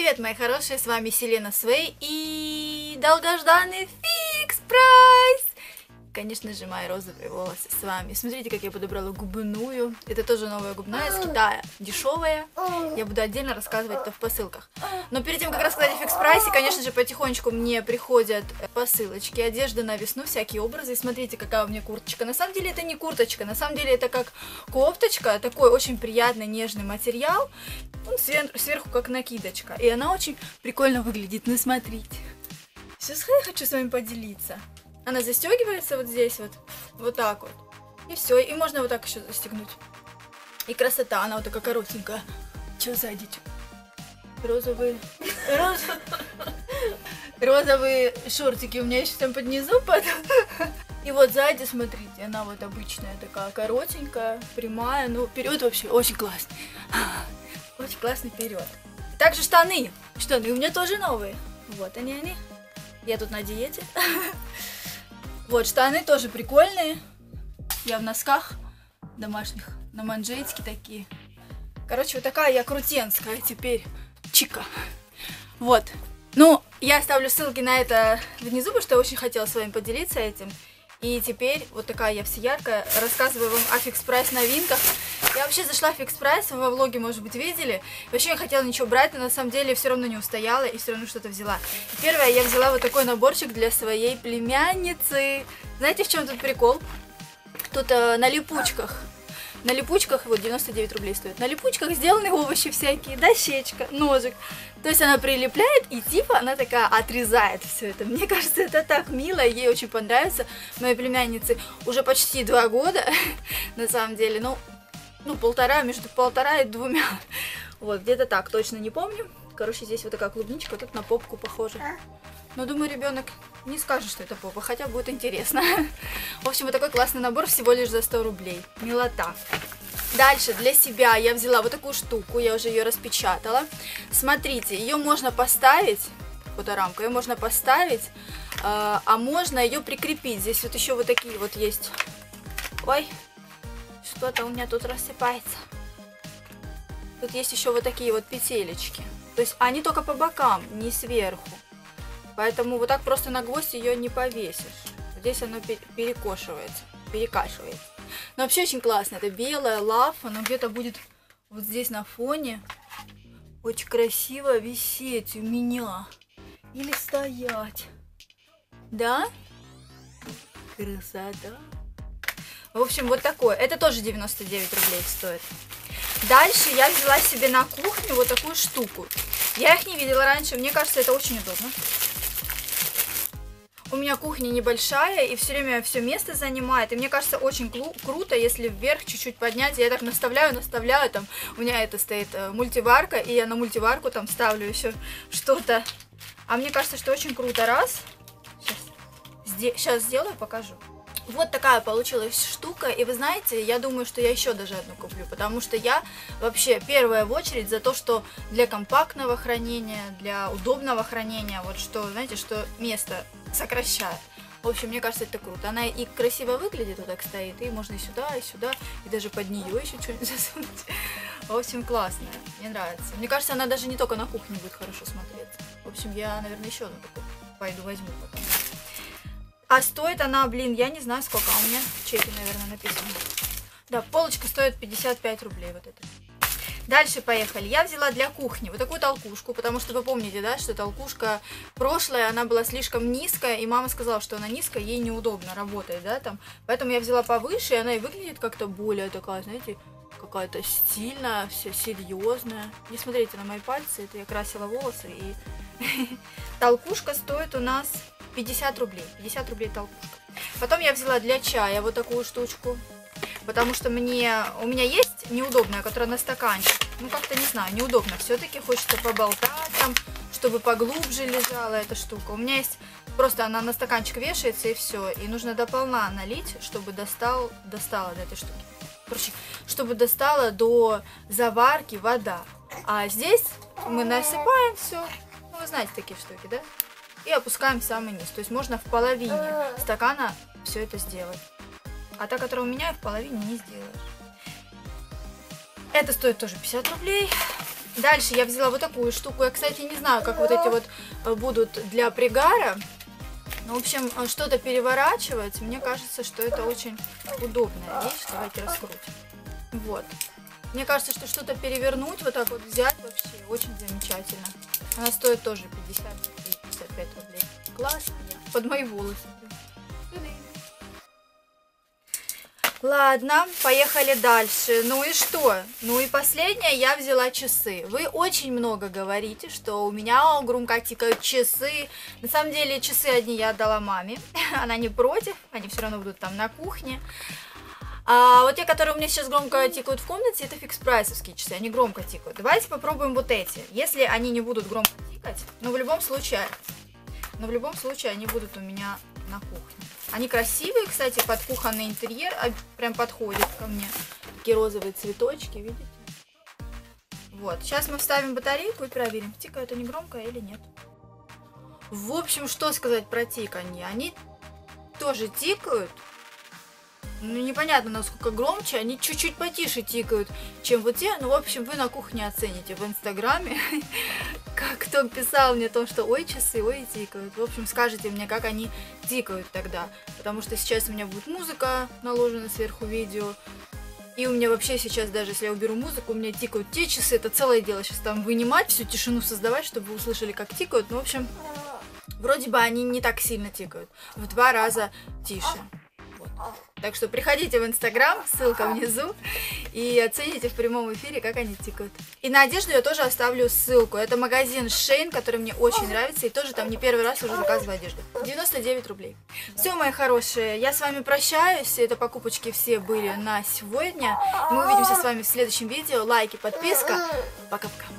Привет, мои хорошие, с вами Селена Свей и долгожданный фикс прайс! Конечно же, мои розовые волосы с вами. Смотрите, как я подобрала губную. Это тоже новая губная из Китая, дешевая. Я буду отдельно рассказывать это в посылках. Но перед тем, как рассказать о фикс прайсе, конечно же, потихонечку мне приходят посылочки, одежда на весну, всякие образы. И смотрите, какая у меня курточка. На самом деле это не курточка, на самом деле это как кофточка, такой очень приятный нежный материал. Он сверху как накидочка. И она очень прикольно выглядит. Ну смотрите. Сейчас я хочу с вами поделиться. Она застегивается вот здесь вот так вот. И все. И можно вот так еще застегнуть. И красота, она вот такая коротенькая. Че сзади? Розовые шортики у меня еще там под низу потом. И вот сзади, смотрите, она вот обычная такая коротенькая, прямая. Ну, вперед вообще очень классный. Очень классный вперед. Также штаны. Штаны у меня тоже новые. Вот они. Я тут на диете. Вот, штаны тоже прикольные. Я в носках домашних, на манжетике такие. Короче, вот такая я крутенская теперь. Чика. Вот. Ну, я оставлю ссылки на это внизу, потому что я очень хотела с вами поделиться этим. И теперь вот такая я вся яркая. Рассказываю вам о фикс прайс новинках. Я вообще зашла в фикс прайс, во влоге, может быть, видели. Вообще я хотела ничего брать, но на самом деле все равно не устояла и все равно что-то взяла. И первое, я взяла вот такой наборчик для своей племянницы. Знаете, в чем тут прикол? Тут на липучках. На липучках, вот 99 рублей стоит. На липучках сделаны овощи всякие, дощечка, ножик. То есть она прилепляет и типа она такая отрезает все это. Мне кажется, это так мило, ей очень понравится. Моей племяннице уже почти 2 года, на самом деле. Ну, полтора, между 1,5 и 2. Вот, где-то так, точно не помню. Короче, здесь вот такая клубничка, вот тут на попку похоже. Но думаю, ребенок не скажет, что это попа, хотя будет интересно. В общем, вот такой классный набор всего лишь за 100 рублей. Милота. Дальше для себя я взяла вот такую штуку, я уже ее распечатала. Смотрите, ее можно поставить, фоторамка, ее можно поставить, а можно ее прикрепить. Здесь вот еще вот такие вот есть. Ой, что-то у меня тут рассыпается. Тут есть еще вот такие вот петелечки. То есть они только по бокам, не сверху. Поэтому вот так просто на гвоздь ее не повесишь. Здесь оно перекашивается. Но вообще очень классно. Это белая лав, оно где-то будет вот здесь на фоне. Очень красиво висеть у меня. Или стоять. Да? Красота. В общем, вот такое. Это тоже 99 рублей стоит. Дальше я взяла себе на кухню вот такую штуку. Я их не видела раньше. Мне кажется, это очень удобно. У меня кухня небольшая, и все время все место занимает. И мне кажется, очень круто, если вверх чуть-чуть поднять. Я так наставляю, там у меня это стоит мультиварка, и я на мультиварку там ставлю еще что-то. А мне кажется, что очень круто. Раз. Сейчас сделаю, покажу. Вот такая получилась штука, и вы знаете, я думаю, что я еще даже одну куплю, потому что я вообще первая в очередь за то, что для компактного хранения, для удобного хранения, вот что, знаете, что место сокращает. В общем, мне кажется, это круто. Она и красиво выглядит, вот так стоит, и можно и сюда, и даже под нее еще что-нибудь засунуть. В общем, классная, мне нравится. Мне кажется, она даже не только на кухне будет хорошо смотреться. В общем, я, наверное, еще одну такую пойду возьму потом. А стоит она, блин, я не знаю сколько, а у меня в чеке, наверное, написано. Да, полочка стоит 55 рублей вот это. Дальше поехали. Я взяла для кухни вот такую толкушку, потому что вы помните, да, что толкушка прошлая, она была слишком низкая, и мама сказала, что она низкая, ей неудобно работать, да, там. Поэтому я взяла повыше, и она и выглядит как-то более такая, знаете, какая-то стильная, вся серьезная. Не смотрите на мои пальцы, это я красила волосы, и толкушка стоит у нас 50 рублей. 50 рублей толкушка. Потом я взяла для чая вот такую штучку. Потому что у меня есть неудобная, которая на стаканчик. Ну, как-то, не знаю, неудобно. Все-таки хочется поболтать там, чтобы поглубже лежала эта штука. У меня есть, просто она на стаканчик вешается и все. И нужно дополна налить, чтобы достала до этой штуки. Короче, чтобы достала до заварки вода. А здесь мы насыпаем все. Ну, вы знаете такие штуки, да? И опускаем в самый низ. То есть можно в половине стакана все это сделать. А та, которая у меня, в половине не сделаешь. Это стоит тоже 50 рублей. Дальше я взяла вот такую штуку. Я, кстати, не знаю, как вот эти вот будут для пригара. Ну, в общем, что-то переворачивать, мне кажется, что это очень удобная вещь. Давайте раскрутим. Вот. Мне кажется, что что-то перевернуть, вот так вот взять вообще очень замечательно. Она стоит тоже 50-55 рублей. Классно. Под мои волосы. Ладно, поехали дальше. Ну и что? Ну и последнее, я взяла часы. Вы очень много говорите, что у меня громко тикают часы. На самом деле часы одни я отдала маме. Она не против, они все равно будут там на кухне. А вот те, которые у меня сейчас громко тикают в комнате, это фикс-прайсовские часы, они громко тикают. Давайте попробуем вот эти. Если они не будут громко тикать, но в любом случае они будут у меня на кухне. Они красивые, кстати, под кухонный интерьер, прям подходят ко мне. Такие розовые цветочки, видите? Вот, сейчас мы вставим батарейку и проверим, тикают они громко или нет. В общем, что сказать про тиканье? Они тоже тикают. Ну, непонятно, насколько громче, они чуть-чуть потише тикают, чем вот те. Ну, в общем, вы на кухне оцените в Инстаграме, как кто писал мне о том, что ой, часы, ой, тикают. В общем, скажите мне, как они тикают тогда. Потому что сейчас у меня будет музыка наложена сверху видео. И у меня вообще сейчас, даже если я уберу музыку, у меня тикают те часы. Это целое дело сейчас там вынимать, всю тишину создавать, чтобы вы услышали, как тикают. Ну, в общем, вроде бы они не так сильно тикают. В 2 раза тише. Так что приходите в Инстаграм, ссылка внизу, и оцените в прямом эфире, как они тикают. И на одежду я тоже оставлю ссылку. Это магазин Shein, который мне очень нравится, и тоже там не первый раз уже заказываю одежду. 99 рублей. Все, мои хорошие, я с вами прощаюсь. Это покупочки все были на сегодня. Мы увидимся с вами в следующем видео. Лайки, подписка. Пока-пока.